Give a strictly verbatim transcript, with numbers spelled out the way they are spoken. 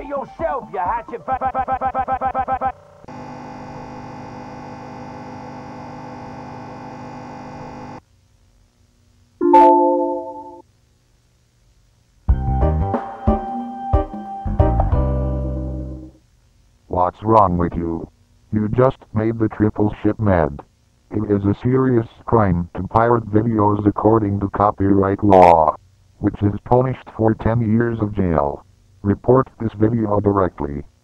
yourself, you hatchet. What's wrong with you? You just made the triple ship mad. It is a serious crime to pirate videos according to copyright law, which is punished for ten years of jail. Report this video directly.